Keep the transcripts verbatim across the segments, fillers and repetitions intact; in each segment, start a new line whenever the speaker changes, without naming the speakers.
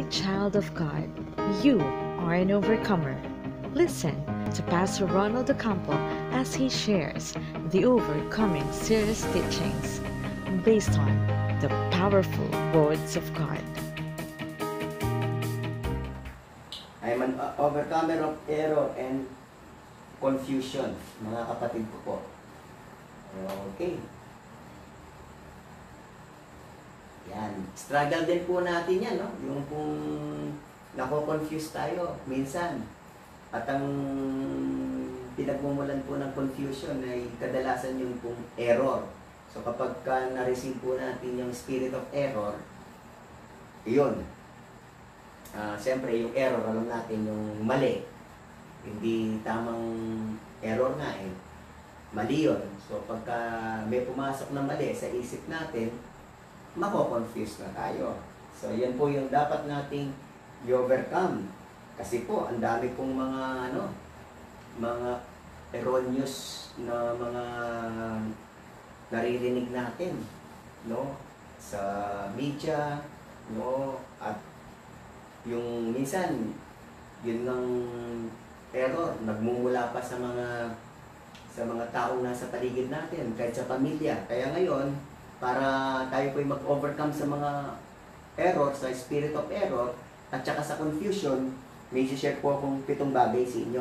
child of God, you are an overcomer. Listen to Pastor Ronald Ocampo as he shares the Overcoming series teachings based on the powerful words of God.
I am an overcomer of error and confusion, mga kapatid ko po. Okay. Yan. Struggle din po natin yan, no? Yung kung nako-confuse tayo, minsan. At ang pinagmumulan po ng confusion ay kadalasan yung pong error. So kapag ka na-receive po natin yung spirit of error, yun. Uh, Siyempre, yung error, alam natin, yung mali. Hindi tamang error nga eh. Mali yun. So pagka may pumasok na mali sa isip natin, mako-confuse na tayo. So, yan po yung dapat nating i-overcome. Kasi po, ang dami pong mga, ano, mga erroneous na mga naririnig natin, no? Sa media, no? At yung minsan, yun ng error, nagmumula pa sa mga sa mga taong nasa paligid natin, kahit sa pamilya. Kaya ngayon, para tayo po'y mag-overcome sa mga error, sa spirit of error, at saka sa confusion, may share po akong pitong bagay sa inyo.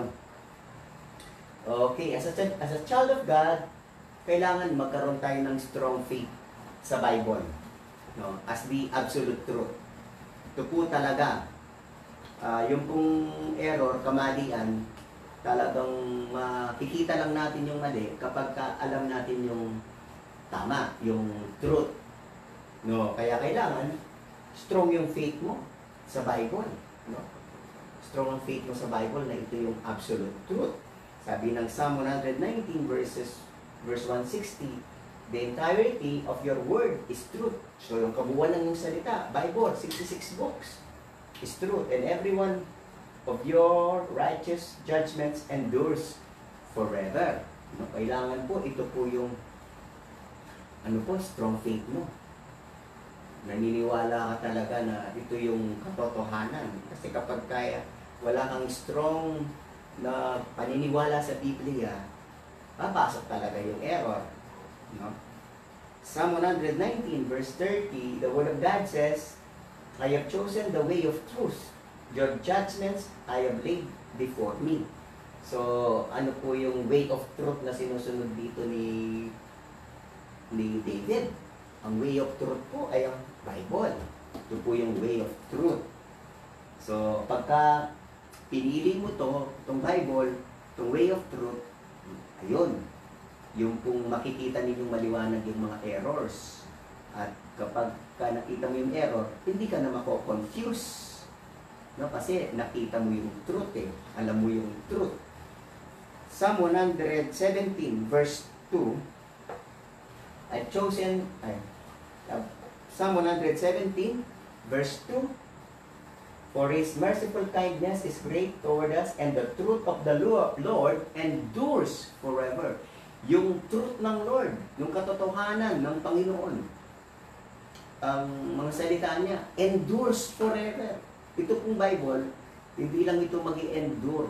Okay, as a, as a child of God, kailangan magkaroon tayo ng strong faith sa Bible, no? As the absolute truth. Ito po talaga, uh, yung pong error, kamalian, talagang makikita lang natin yung mali kapag ka alam natin yung tama, yung truth. No, kaya kailangan strong yung faith mo sa Bible, no? Strong ang faith mo sa Bible na ito yung absolute truth. Sabi ng Psalm one nineteen verses verse one sixty, the entirety of your word is truth. So yung kabuuan ng yung salita, Bible, sixty-six books, is truth, and every one of your righteous judgments endures forever. No, kailangan po ito po yung ano po, strong faith mo. Naniniwala ka talaga na ito yung katotohanan. Kasi kapag kaya wala kang strong na paniniwala sa Biblia, papasok talaga yung error. No? Psalm one nineteen verse thirty, the Word of God says, I have chosen the way of truth. Your judgments I have laid before me. So, ano po yung way of truth na sinusunod dito ni ni David? Ang way of truth po ay ang Bible. Ito po yung way of truth. So, pagka pinili mo to, itong Bible, itong way of truth, ayun, yung pong makikita ninyong maliwanag yung mga errors. At kapag ka nakita mo yung error, hindi ka na mako-confuse. No, kasi nakita mo yung truth eh. Alam mo yung truth. Psalm one seventeen verse two, I've chosen, ay, uh, Psalm one seventeen verse two, for His merciful kindness is great toward us, and the truth of the Lord endures forever. Yung truth ng Lord, yung katotohanan ng Panginoon, ang mga salita niya, endures forever. Ito pong Bible, hindi lang ito mag-i-endure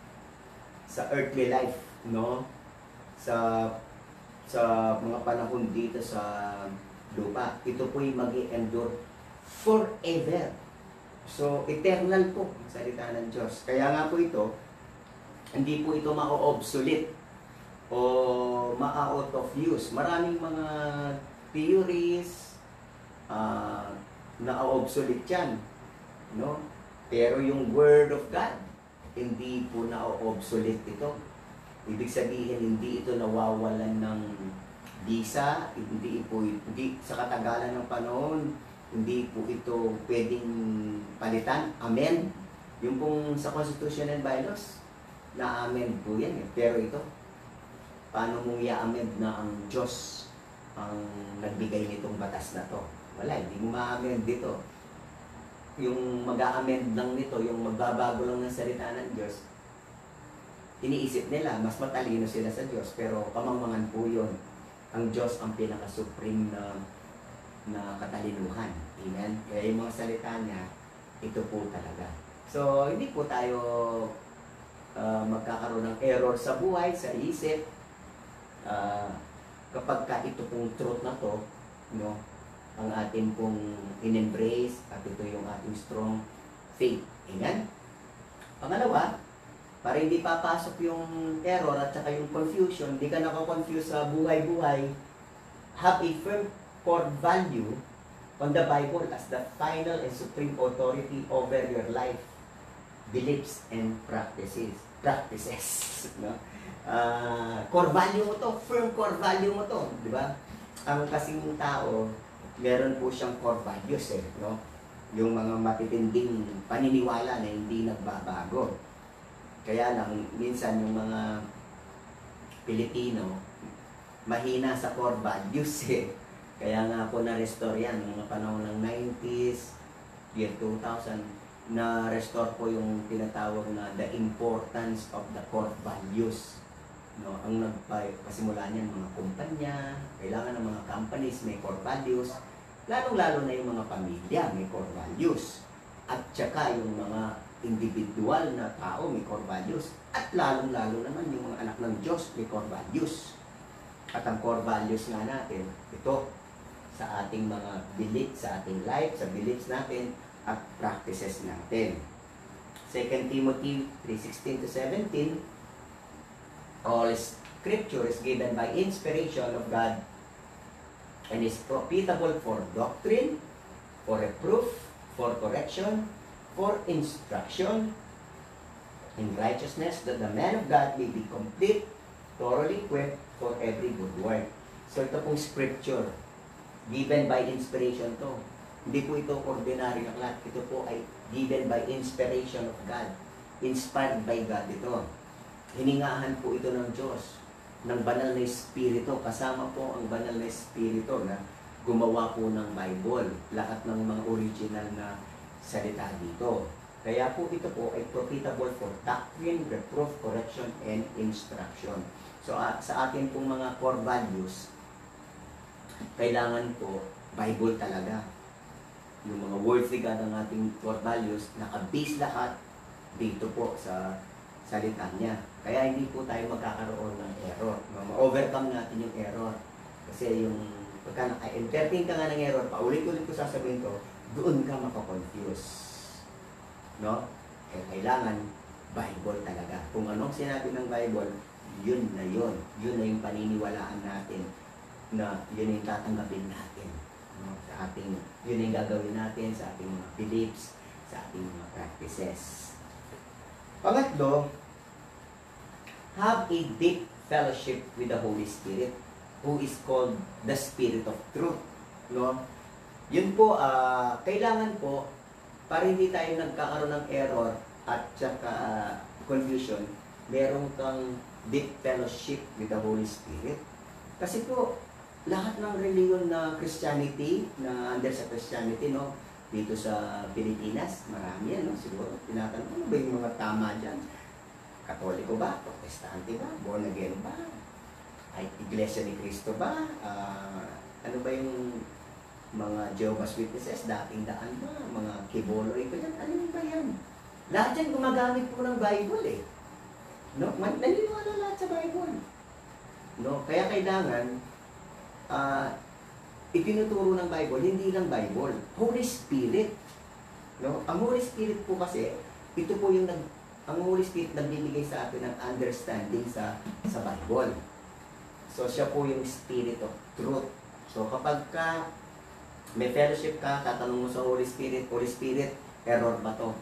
sa earthly life, no? Sa sa mga panahon dito sa lupa. Ito po yung mag-i-endure forever. So, eternal po ang salita ng Diyos. Kaya nga po ito, hindi po ito ma-obsolete o ma-out of use. Maraming mga theories uh, na obsolete yan. No? Pero yung Word of God, hindi po na-obsolete ito. Ibig sabihin, hindi ito nawawalan ng bisa, hindi po, hindi, sa katagalan ng panahon, hindi po ito pwedeng palitan. Amen. Yung pong sa Constitution and Bylaws, na-amen po yan eh. Pero ito, paano mong i-amend na ang Diyos ang nagbigay nitong batas na to? Wala, hindi mo ma-amend dito. Yung mag-a-amend lang nito, yung magbabago lang ng salita ng Diyos, iniisip nila, mas matalino sila sa Diyos, pero pamangmangan po yun. Ang Diyos ang pinaka-supreme na, na katalinuhan. Amen? Kaya yung mga salita niya, ito po talaga. So, hindi po tayo uh, magkakaroon ng error sa buhay, sa isip, uh, kapag ka ito pong truth na to, no, ang atin pong in-embrace at ito yung ating strong faith. Amen? Pangalawa, para hindi papasok yung error at saka yung confusion, hindi ka nakakonfuse sa buhay-buhay, have a firm core value on the Bible as the final and supreme authority over your life, beliefs, and practices. Practices. No? Uh, core value mo to, firm core value mo to, di ba? Ang kasing tao, meron po siyang core values eh, no? Yung mga matitinding paniniwala na hindi nagbabago. Kaya lang, minsan yung mga Pilipino, mahina sa core values eh. Kaya nga po na-restore yan, mga panahon ng nineties, year two thousand, na-restore po yung tinatawag na the importance of the core values. No, ang nagpasimula niyan mga kumpanya, kailangan ng mga companies may core values, lalong-lalo na yung mga pamilya may core values, at saka yung mga individual na tao may core values, at lalong-lalo naman yung mga anak ng Diyos may core values. At ang core values nga natin, ito, sa ating mga beliefs, sa ating life, sa beliefs natin, at practices natin. Second Timothy three sixteen to seventeen, all scripture is given by inspiration of God and is profitable for doctrine, for reproof, for correction, for instruction in righteousness, that the man of God may be complete, thoroughly equipped for every good work. So ito pong scripture, given by inspiration to. Hindi po ito ordinary na aklat. Ito po ay given by inspiration of God. Inspired by God ito. Hiningahan po ito ng Diyos, ng banal na Espiritu. Kasama po ang banal na Espiritu na gumawa po ng Bible. Lahat ng mga original na salita dito. Kaya po ito po ay profitable for doctrine, reproof, correction, and instruction. So uh, sa atin pong mga core values, kailangan po Bible talaga. Yung mga words ni God ng ating core values, nakabase lahat dito po sa salita niya. Kaya hindi po tayo magkakaroon ng error. Ma-overcome natin yung error. Kasi yung pagka naka-entertain ka nga ng error, paulit-ulit ko sasabihin ko, doon ka makakonfuse. No? Kaya kailangan Bible talaga. Kung anong sinabi ng Bible, yun na yun. Yun na yung paniniwalaan natin na yun yung tatanggapin natin. No? Sa ating, yun yung gagawin natin sa ating mga beliefs, sa ating mga practices. Pangatlo, have a deep fellowship with the Holy Spirit, who is called the Spirit of Truth. No? Yun po, uh, kailangan po, para hindi tayo nagkakaroon ng error at saka uh, confusion, meron kang deep fellowship with the Holy Spirit. Kasi po, lahat ng reliyon na Christianity, na under sa Christianity, no, dito sa Pilipinas, marami yan, no? Siguro, tinatanong, ano ba yung mga tama dyan? Katoliko ba? Protestante ba? Born again ba? Ay, Iglesia ni Cristo ba? Uh, ano ba yung mga Jehovah's Witnesses? Dating daan ba? Mga Kiboloy ko yan? Ano ba yan? Lahat yan gumagamit po ng Bible eh. No? Naniniwala lahat sa Bible. No? Kaya kailangan, uh, itinuturo ng Bible, hindi lang Bible, Holy Spirit. No? Ang Holy Spirit po kasi, ito po yung nag, ang Holy Spirit nagbibigay sa atin ng understanding sa sa Bible. So siya po yung Spirit of Truth. So kapag ka may fellowship ka, tatanong mo sa Holy Spirit, Holy Spirit, error ba to?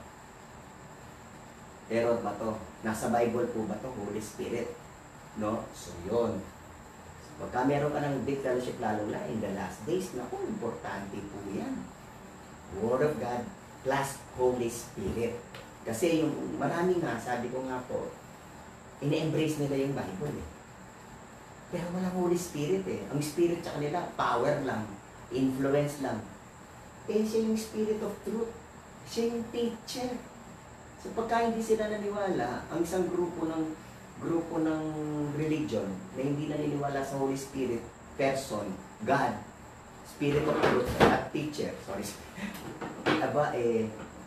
Error ba to? Nasa Bible po ba to, Holy Spirit? No? So yun. Pagka meron ka ng big fellowship, lalo na in the last days, naku, importante po yan. Word of God plus Holy Spirit. Kasi yung marami nga, sabi ko nga po, ine-embrace nila yung Bible eh. Pero walang Holy Spirit eh. Ang Spirit sa kanila, power lang, influence lang. Eh siya yung Spirit of Truth. Siya yung teacher. So pagka hindi sila naniwala, ang isang grupo ng grupo ng religion na hindi naniniwala sa Holy Spirit, person, God, Spirit of Truth, at teacher, sorry, aba eh,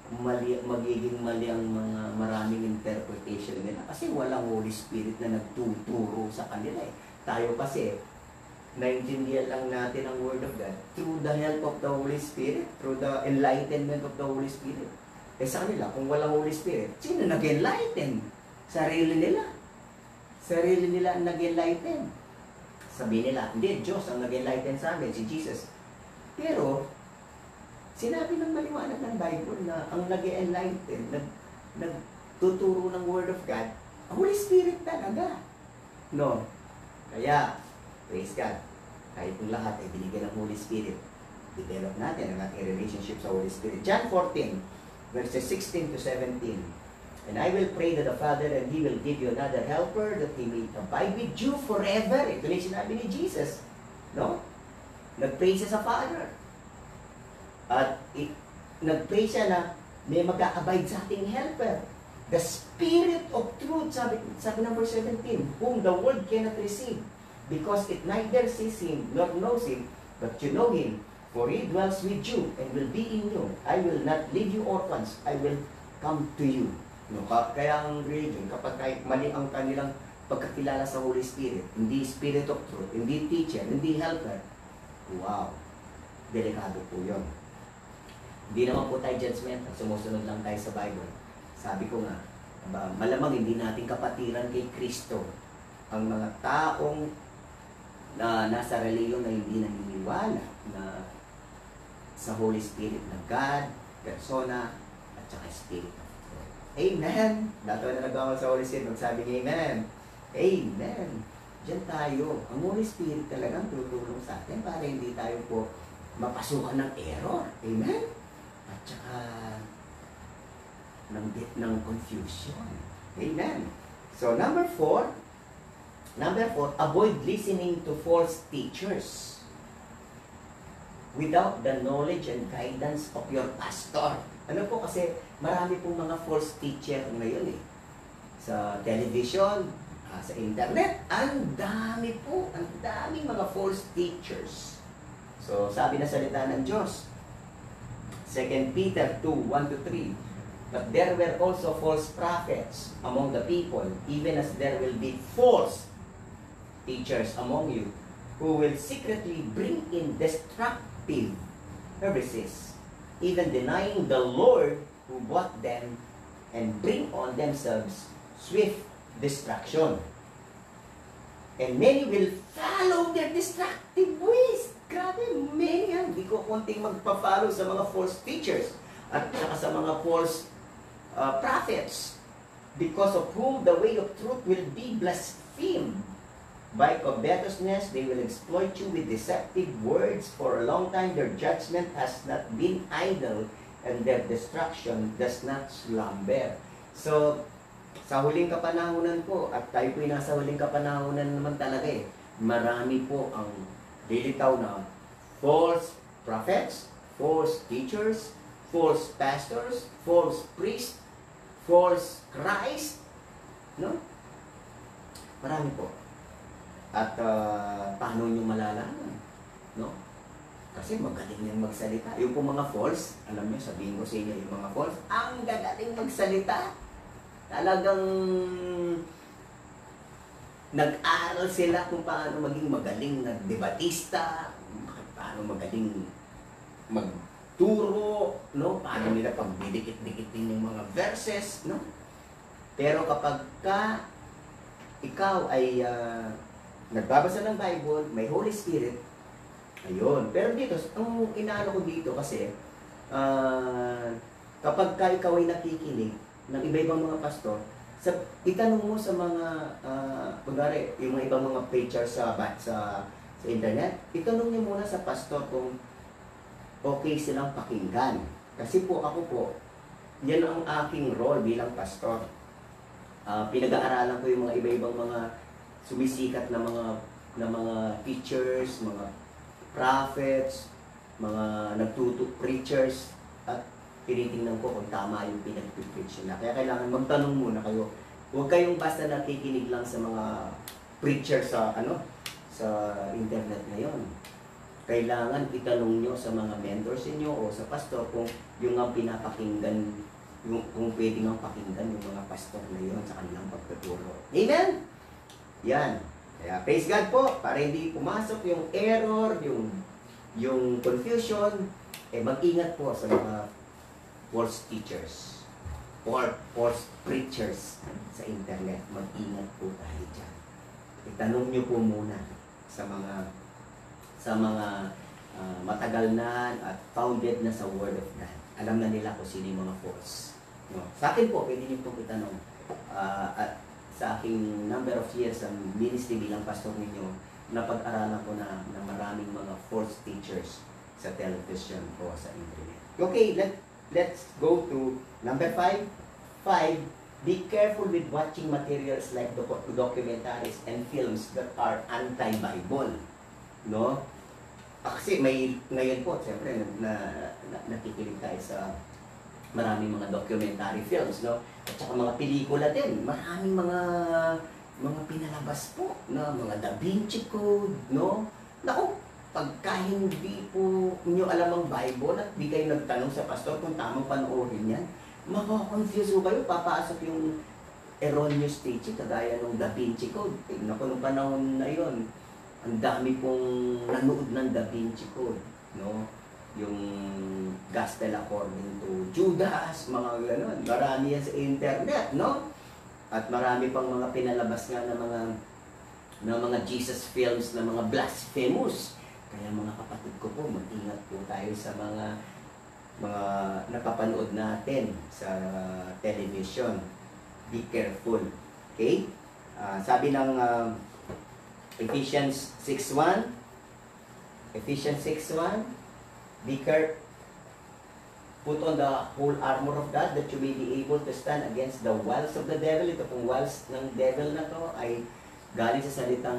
mali, magiging mali ang mga maraming interpretation nila kasi walang Holy Spirit na nagtuturo sa kanila eh. Tayo kasi, naintindihan lang natin ang Word of God through the help of the Holy Spirit, through the enlightenment of the Holy Spirit. Eh sa kanila, kung walang Holy Spirit, sino nag-enlighten? Sarili nila. Sarili nila ang nag-enlighten. Sabi nila, hindi, Diyos ang nag-enlighten sa amin, si Jesus. Pero, sinabi ng maliwanag ng Bible na ang nag-enlighten, nag, nagtuturo ng Word of God, ang Holy Spirit talaga. No. Kaya, praise God, kahit yung lahat ay binigyan ng Holy Spirit, develop natin ang ating relationship sa Holy Spirit. John fourteen, verses sixteen to seventeen. And I will pray to the Father, and He will give you another helper, that He may abide with you forever. Ito na yung sinabi ni Jesus. No? Nag-pray siya sa Father. At it, nag-pray siya na may mag-a-abide sa ating helper. The Spirit of truth, sabi, sabi number seventeen, whom the world cannot receive, because it neither sees Him nor knows Him, but you know Him, for He dwells with you and will be in you. I will not leave you orphans, I will come to you. No, kaya ang religion, kapag kahit mali ang kanilang pagkakilala sa Holy Spirit, hindi Spirit of truth, hindi teacher, hindi helper, wow, delikado po yun. Hindi naman po tayo judgmental, sumusunod lang tayo sa Bible. Sabi ko nga, malamang hindi natin kapatiran kay Kristo ang mga taong na nasa reliyon na hindi naniniwala na sa Holy Spirit na God, persona, at saka Spirit. Amen! Dato na nagawal sa Holy Spirit, magsabi niya, Amen! Amen! Diyan tayo. Ang Holy Spirit talagang tutulong sa atin para hindi tayo po mapasukan ng error. Amen? At saka ng, ng confusion. Amen. So, number four, number four, avoid listening to false teachers without the knowledge and guidance of your pastor. Ano po kasi, marami pong mga false teacher ngayon eh. Sa television, uh, sa internet, ang dami po, ang daming mga false teachers. So, sabi na salita ng Diyos, Second Peter two, one to three, but there were also false prophets among the people, even as there will be false teachers among you, who will secretly bring in destructive heresies, even denying the Lord who bought them, and bring on themselves swift destruction. And many will follow their destructive ways. Grabe, many yan. Hindi ko konting magpa-follow sa mga false teachers at saka sa mga false uh, prophets, because of whom the way of truth will be blasphemed. By covetousness, they will exploit you with deceptive words. For a long time, their judgment has not been idle, and their destruction does not slumber. So, sa huling kapanahunan po, at tayo po'y nasa huling kapanahunan naman talaga eh, marami po ang lilitaw na false prophets, false teachers, false pastors, false priests, false Christ, no? Marami po. At uh, paano nyo malalaman? No? Kasi magaling niyang magsalita. Yung po mga false, alam niyo, sabihin ko sa inyo, yung mga false, ang gagaling magsalita. Talagang nag-aral sila kung paano maging magaling na debatista, paano magaling magturo, no? Paano nila pagdidikit-dikitin yung mga verses, no? Pero kapag ka ikaw ay uh, nagbabasa ng Bible, may Holy Spirit, ayun. Pero dito, ang inaano ko dito kasi, uh, kapag ka ikaw ay nakikinig ng iba-ibang mga pastor, sa, itanong mo sa mga, uh, kunwari, yung mga ibang mga preachers sa, sa, sa internet, itanong niyo muna sa pastor kung okay silang pakinggan. Kasi po, ako po, yan ang aking role bilang pastor. Uh, pinag-aaralan ko yung mga iba-ibang mga sumisikat na mga na mga teachers, mga prophets, mga nagtuto preachers, at tinitingnan ko kung tama yung pinag-preach nila. Kaya kailangan magtanong muna kayo. Huwag kayong basta nakikinig lang sa mga preachers sa ano sa internet ngayon. kailangan itanong nyo sa mga mentors inyo o sa pastor kung yung ang pinapakinggan, yung, kung pwede nga pakinggan yung mga pastor na yun sa kanilang pagtuturo. Amen? Yan. Kaya praise God po, para hindi pumasok yung error, yung, yung confusion, eh mag-ingat po sa mga false teachers or false preachers sa internet. Mag-ingat po tayo dyan. Itanong nyo po muna sa mga sa mga uh, matagal na at founded na sa Word of God. Alam na nila kung sino yung mga false. No? Sa akin po, pwede nyo pong itanong. Uh, at sa aking number of years ang ministry bilang pastor ninyo, napag-aralan ko na, na maraming mga false teachers sa television o sa internet. Okay, let, let's go to number five. Five, be careful with watching materials like doc documentaries and films that are anti-Bible. No? Kasi may, ngayon po, siyempre, na, na, nakikinig tayo sa maraming mga documentary films, no? At saka mga pelikula din. Maraming mga mga pinalabas po na mga Da Vinci Code, no? Naku, pagka hindi po inyo alam ang Bible at di kayo nagtanong sa pastor kung tamang panoorin yan, makakonfuse po kayo, papasok yung erroneous teaching, kagaya ng Da Vinci Code. Eh, naku, nung panahon na yun, ang dami pong nanood ng Da Vinci Code, no? Yung Gospel according to Judas, mga gano'n. Marami yan sa internet, no? At marami pang mga pinalabas nga ng mga ng mga Jesus films na mga blasphemous. Kaya mga kapatid ko po, mag-ingat po tayo sa mga mga napapanood natin sa television. Be careful. Okay? Uh, sabi ng uh, Ephesians six one, Ephesians six one, be careful, put on the whole armor of God that you may be able to stand against the wiles of the devil. Ito pong wiles ng devil na to ay galing sa salitang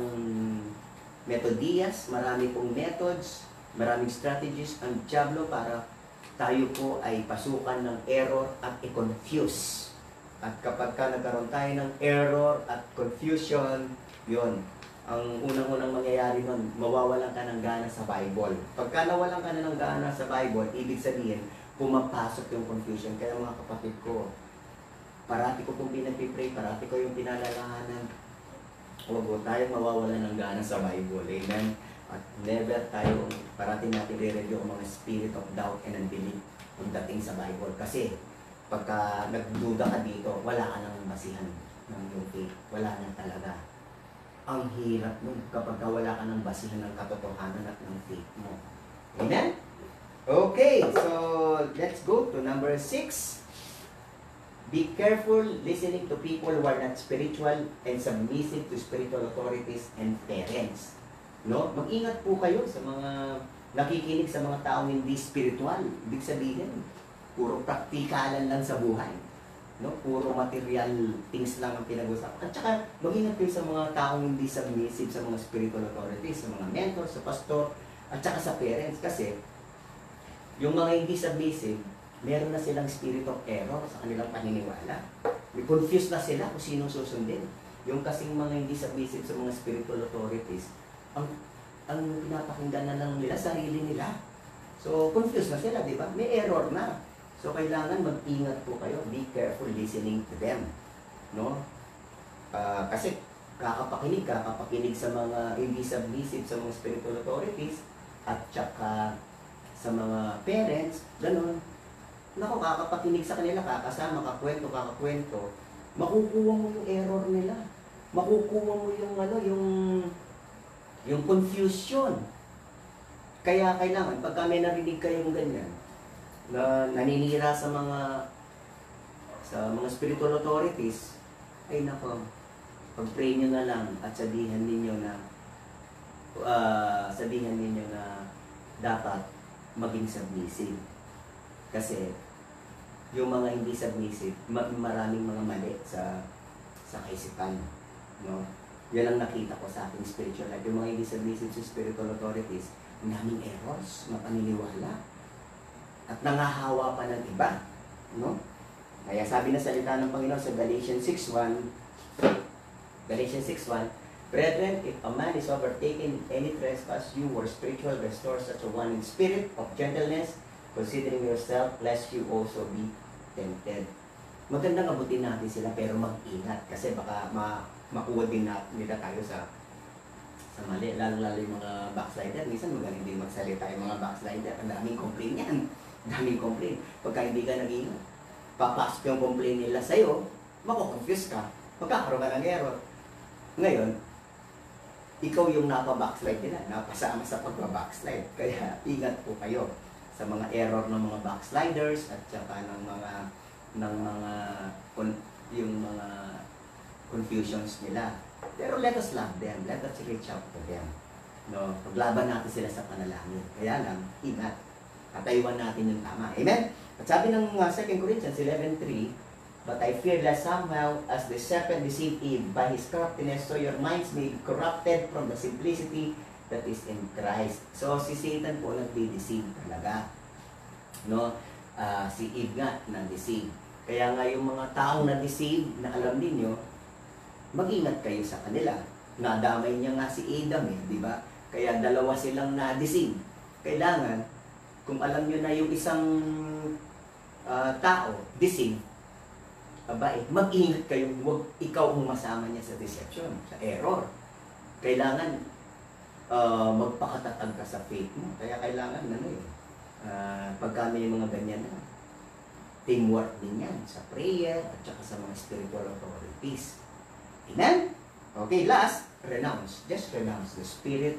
metodias. Marami pong methods, maraming strategies ang diablo para tayo po ay pasukan ng error at i-confuse. At kapag ka nagkaroon tayo ng error at confusion, yon, ang unang-unang mangyayari nun, mawawalan ka ng gana sa Bible. Pagka nawalan ka na ng gana sa Bible, ibig sabihin, pumapasok yung confusion. Kaya mga kapatid ko, parati ko pong pinagpipray, parati ko yung pinalalahanan. Huwag tayo mawawalan ng gana sa Bible. Amen? At never tayo, parati natin re-review ang mga spirit of doubt and unbelief pagdating sa Bible. Kasi, pagka nagduda ka dito, wala ka nang basihan ng yung faith. Wala na talaga. Ang hirap nun kapag wala ka ng basihan ng katotohanan at ng faith mo. Amen? Okay, so let's go to number six. Be careful listening to people who are not spiritual and submissive to spiritual authorities and parents. No? Mag-ingat po kayo sa mga nakikinig sa mga taong hindi spiritual. Ibig sabihin, puro praktikalan lang sa buhay. No? Puro material things lang ang pinag-usapan. At saka, mag-ingat kayo sa mga taong hindi submissive sa mga spiritual authorities, sa mga mentors, sa pastor, at saka sa parents. Kasi, yung mga hindi submissive, meron na silang spirit of error sa kanilang paniniwala. May confused na sila kung sinong susundin. Yung kasing mga hindi submissive sa mga spiritual authorities, ang, ang pinapakinggan na lang nila, sarili nila. So, confused na sila, di ba? May error na. So, kailangan mag-ingat po kayo. Be careful listening to them. No? Uh, kasi, kakapakinig, kakapakinig sa mga hindi submissive sa mga spiritual authorities at saka sa mga parents, ganun. Naku, kakapakinig sa kanila, kakasama, kakwento, kakakwento, makukuha mo yung error nila. Makukuha mo yung, ano, yung, yung confusion. Kaya kailangan, pagka may narinig kayong ganyan, na naninira sa mga sa mga spiritual authorities, ay nako, pag-pray nyo na lang at sabihan ninyo na uh, sabihan ninyo na dapat maging submissive. Kasi yung mga hindi submissive, maraming mga mali sa sa kaisipan, no? Yan ang nakita ko sa aking spiritual life. Yung mga hindi submissive sa spiritual authorities, maraming errors, mapaniniwala, at nangahawa pa ng iba, no? Kaya sabi na salita ng Panginoon sa Galatians six one, Galatians six one, Brethren, if a man is overtaken in any trespass, you who are spiritual, restore such a one in spirit of gentleness, considering yourself, lest you also be tempted. Magandang abutin natin sila, pero mag-ingat, kasi baka ma makuha din na, nila tayo sa sa mali, lalo-lalo yung mga backslider. Minsan magaling din magsalita yung mga backslider. Ang daming complain yan. Ang daming complain. Pagka hindi ka nag-ingat, papasok yung complain nila sa'yo, mako-confuse ka, magkakaroon ka ng error. Ngayon, ikaw yung napa-backslide nila, napasama sa pagpa-backslide. Kaya ingat po kayo sa mga error ng mga backsliders at saka ng mga ng mga yung mga confusions nila. Pero let us love them, let us reach out to them. No, paglaban natin sila sa panalangin. Kaya lang, ingat. Katayuan natin yung tama. Amen? At sabi ng uh, Second Corinthians eleven three, but I fear lest somehow, as the serpent deceived Eve by his craftiness, so your minds may be corrupted from the simplicity that is in Christ. So, si Satan po nagdi-deceive talaga. No? Uh, si Eve nga na-deceive. Kaya nga yung mga taong na-deceive, na alam ninyo, mag-ingat kayo sa kanila. Nadamay niya nga si Adam eh, di ba? Kaya dalawa silang na-deceive. Kailangan, kung alam nyo na yung isang uh, tao, deceive, aba, eh, mag-ingat kayo, huwag ikaw ang masama niya sa deception, sa error. Kailangan uh, magpakatatag ka sa faith mo. Kaya kailangan, ano yun, uh, pagka may mga ganyan na, teamwork din yan sa prayer at saka sa mga spiritual authorities. Amen? Okay, last, renounce. Just renounce the spirit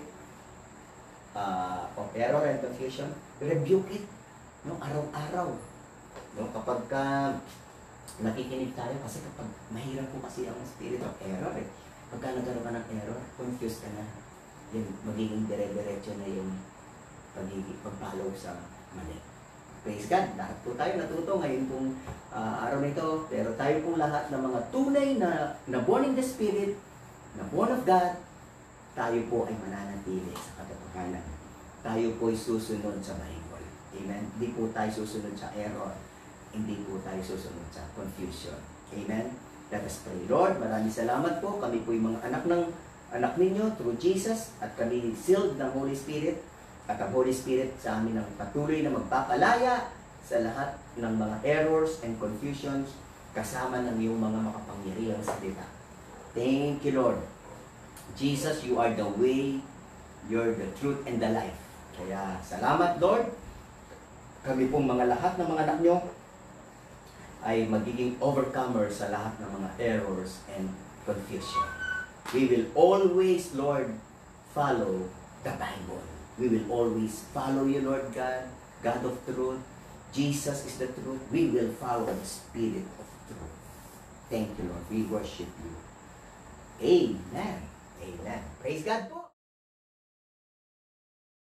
uh, of error and confusion. Rebuke it. No, araw-araw. No, kapag ka nakikinig tayo, kasi kapag mahirap po kasi ang spirit of error eh. Pagka nagkaroon ka ng error, confused ka na. Yan, magiging dire-diretso na yung pagiging pag-follow sa mali. Praise God! Lahat po tayo natuto ngayon pong uh, araw nito, pero tayo pong lahat ng mga tunay na, na born in the Spirit, na born of God, tayo po ay mananatili sa katotohanan. Tayo po ay susunod sa Bible. Amen? Hindi po tayo susunod sa error. Hindi po tayo susunod sa confusion. Amen? Let us pray. Lord, maraming salamat po. Kami po yung mga anak ng anak ninyo through Jesus at kami sealed ng Holy Spirit at ang Holy Spirit sa amin ang patuloy na magpapalaya sa lahat ng mga errors and confusions kasama ng iyong mga makapangyarihang salita. Thank you, Lord. Jesus, you are the way, you're the truth, and the life. Kaya salamat, Lord. Kami pong mga lahat ng mga anak nyo ay magiging overcomer sa lahat ng mga errors and confusion. We will always, Lord, follow the Bible. We will always follow you, Lord God, God of truth. Jesus is the truth. We will follow the Spirit of truth. Thank you, Lord. We worship you. Amen. Amen. Praise God po.